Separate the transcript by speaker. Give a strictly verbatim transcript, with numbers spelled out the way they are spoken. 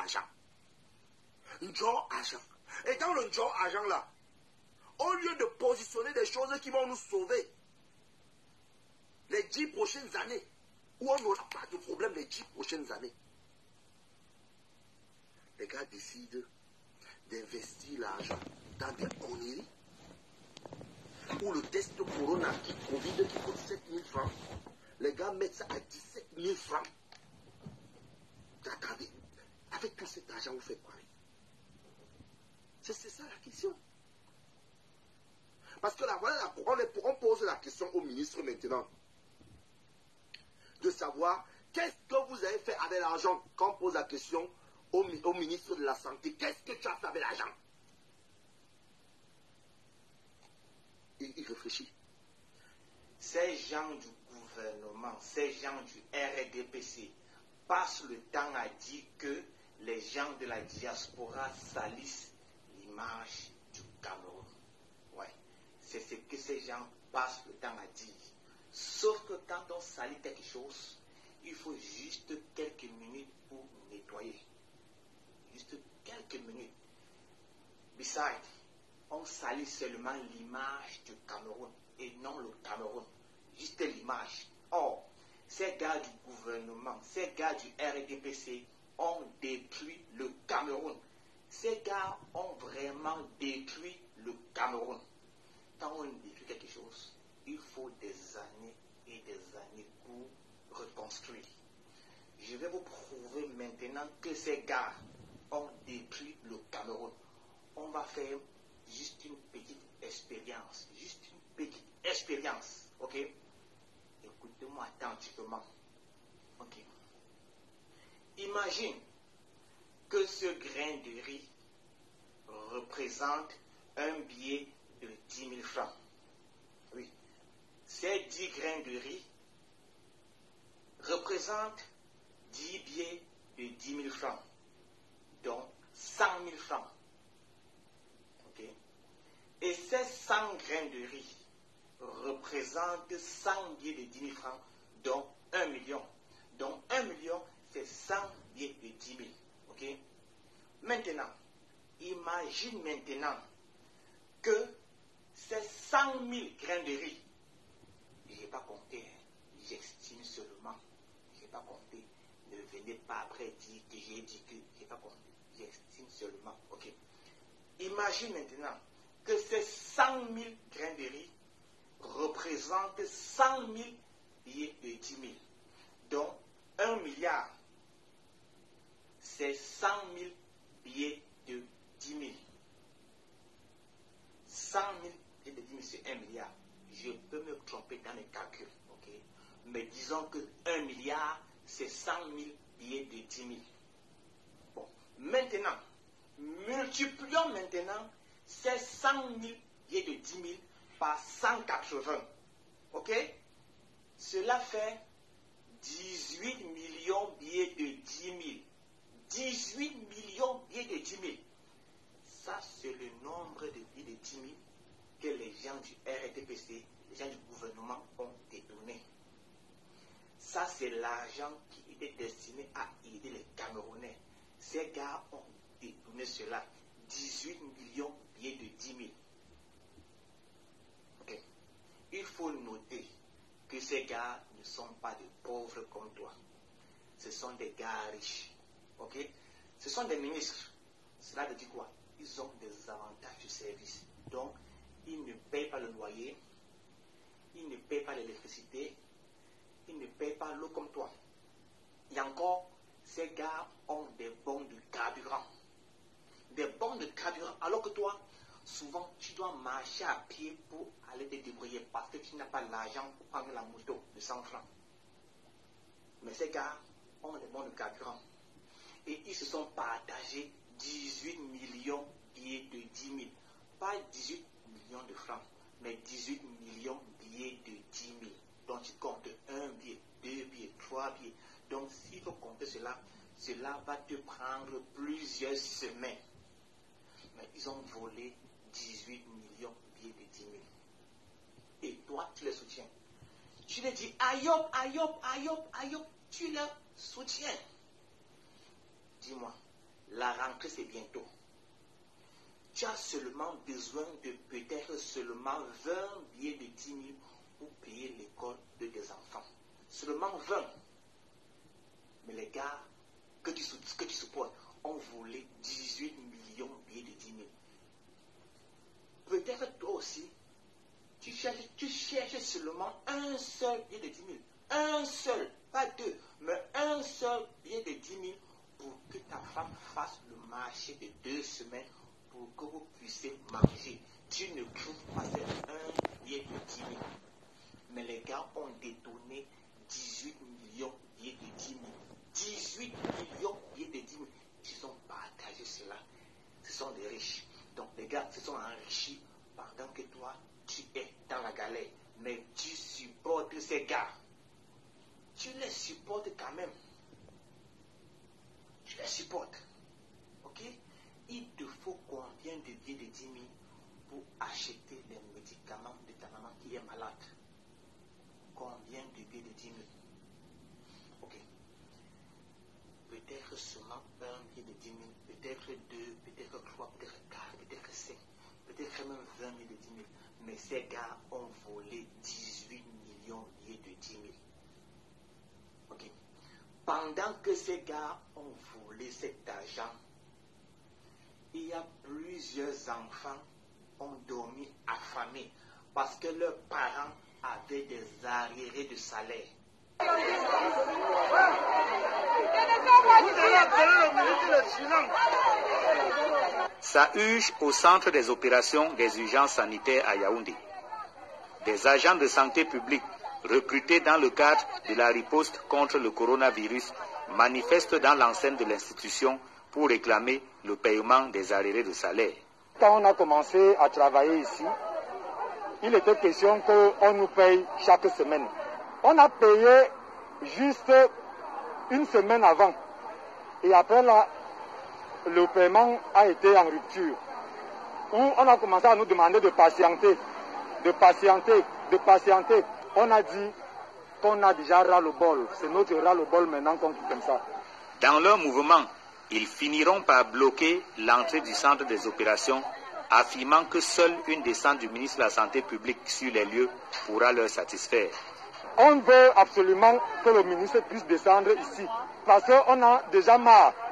Speaker 1: argent. Njor argent. Et dans le Njor argent là, au lieu de positionner des choses qui vont nous sauver les dix prochaines années, où on n'aura pas de problème les dix prochaines années, les gars décident d'investir l'argent dans des conneries, où le test Corona qui Covid qui coûte sept mille francs, les gars mettent ça à dix-sept mille francs. Attendez, avec tout cet argent, vous faites quoi? C'est ça la question. Parce que là, voilà, on, on pose la question au ministre maintenant, de savoir qu'est-ce que vous avez fait avec l'argent. Quand on pose la question au, au ministre de la Santé, qu'est-ce que tu as fait avec l'argent? il, il réfléchit.
Speaker 2: Ces gens du gouvernement, ces gens du R D P C passent le temps à dire que les gens de la diaspora salissent l'image du Cameroun. Ouais, c'est ce que ces gens passent le temps à dire. Sauf que quand on salit quelque chose, il faut juste quelques minutes pour nettoyer. Juste quelques minutes. Besides, on salit seulement l'image du Cameroun et non le Cameroun. Juste l'image. Or, ces gars du gouvernement, ces gars du R D P C ont détruit le Cameroun. Ces gars ont vraiment détruit le Cameroun. Quand on détruit quelque chose, il faut des années et des années pour reconstruire. Je vais vous prouver maintenant que ces gars ont détruit le Cameroun. On va faire juste une petite expérience. Juste une petite expérience. Ok? Écoutez-moi attentivement. Ok? Imagine que ce grain de riz représente un billet de dix mille francs. Oui. Ces dix grains de riz représentent dix billets de dix mille francs. Donc cent mille francs. Ok? Et ces cent grains de riz représentent cent billets de dix mille francs, donc un million. Donc un million, c'est cent billets de dix mille. Ok? Maintenant, imagine maintenant que ces cent mille grains de riz, je n'ai pas compté, j'estime seulement, je n'ai pas compté, ne venez pas après dire que j'ai dit que je n'ai pas compté, j'estime seulement. Ok? Imagine maintenant que ces cent mille grains de riz représentent cent mille billets de dix mille. Donc, un milliard, c'est cent mille billets de dix mille. cent mille billets de dix mille, c'est un milliard. Je peux me tromper dans les calculs, ok? Mais disons que un milliard, c'est cent mille billets de dix mille. Bon, maintenant, multiplions maintenant ces cent mille billets de dix mille par cent quatre-vingts. Ok? Cela fait dix-huit millions billets de dix mille. dix-huit millions billets de dix mille. Ça, c'est le nombre de billets de dix mille que les gens du R D P C, les gens du gouvernement ont détourné. Ça, c'est l'argent qui était destiné à aider les Camerounais. Ces gars ont détourné cela. dix-huit millions billets de dix mille. Ok. Il faut noter que ces gars ne sont pas des pauvres comme toi. Ce sont des gars riches. Ok. Ce sont des ministres. Cela veut dire quoi? Ils ont des avantages de service. Donc, ils ne payent pas le loyer. Ils ne payent pas l'électricité. Ils ne payent pas l'eau comme toi. Et encore, ces gars ont des bons de carburant. Des bons de carburant. Alors que toi, souvent, tu dois marcher à pied pour aller te débrouiller parce que tu n'as pas l'argent pour prendre la moto de cent francs. Mais ces gars ont des bons de carburant. Et ils se sont partagés dix-huit millions de billets de dix mille. Pas dix-huit millions de francs, mais dix-huit millions de billets de dix mille. Donc tu comptes un billet, deux billets, trois billets. Donc s'il faut compter cela, cela va te prendre plusieurs semaines. Mais ils ont volé dix-huit millions de billets de dix mille. Et toi, tu les soutiens. Tu les dis, aïop, aïop, aïop, aïop, tu les soutiens. Dis-moi, la rentrée c'est bientôt. Tu as seulement besoin de peut-être seulement vingt billets de dix mille pour payer l'école de tes enfants. Seulement vingt. Mais les gars que tu, que tu supportes ont volé dix-huit millions de billets de dix mille. Peut-être toi aussi, tu cherches, tu cherches seulement un seul billet de dix mille. Un seul, pas deux, mais un seul billet de dix mille pour que ta femme fasse le marché de deux semaines pour que vous puissiez manger. Tu ne trouves pas un billet de dix mille. Mais les gars ont détourné dix-huit millions de billets de dix mille. dix-huit millions de billets de dix mille. Ils ont partagé cela. Ce sont des riches. Donc les gars se sont enrichis pendant que toi, tu es dans la galère. Mais tu supportes ces gars. Tu les supportes quand même. Tu les supportes. Ok? Il te faut combien de billets de dix mille pour acheter les médicaments de ta maman qui est malade? Combien de billets de dix mille? Ok. Peut-être seulement un billet de dix mille, peut-être deux, peut-être trois, peut-être quatre, peut-être cinq, peut-être même vingt mille de dix mille. Mais ces gars ont volé dix-huit millions de billets de dix mille. Ok. Pendant que ces gars ont volé cet argent, il y a plusieurs enfants qui ont dormi affamés parce que leurs parents avaient des arriérés de salaire.
Speaker 3: Ça huge au centre des opérations des urgences sanitaires à Yaoundé. Des agents de santé publique recrutés dans le cadre de la riposte contre le coronavirus manifestent dans l'enceinte de l'institution pour réclamer le paiement des arriérés de salaire.
Speaker 4: Quand on a commencé à travailler ici, il était question qu'on nous paye chaque semaine. On a payé juste une semaine avant. Et après, là, le paiement a été en rupture. Où on a commencé à nous demander de patienter, de patienter, de patienter. On a dit qu'on a déjà ras-le-bol. C'est notre ras-le-bol maintenant qu'on quitte comme ça.
Speaker 3: Dans leur mouvement, ils finiront par bloquer l'entrée du centre des opérations, affirmant que seule une descente du ministre de la Santé publique sur les lieux pourra leur satisfaire.
Speaker 4: On veut absolument que le ministre puisse descendre ici, parce qu'on a déjà marre